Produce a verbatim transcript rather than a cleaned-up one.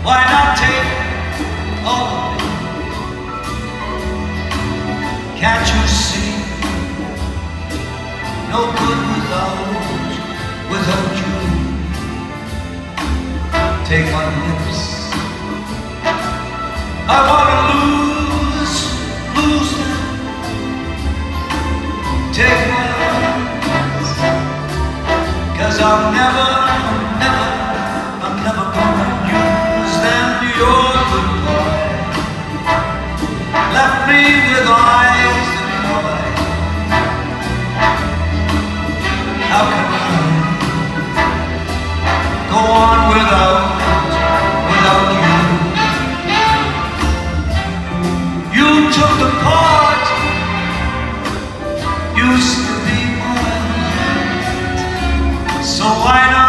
Why not take all of it? Can't you see? No good without, without you. Take my lips. I wanna lose, lose them. Take my arms, 'cause I'm never, never, I'm never gonna use them. You're goodbye left me with eyes that cry. How can I go on without, without you? You took the part, used to be mine, so why not?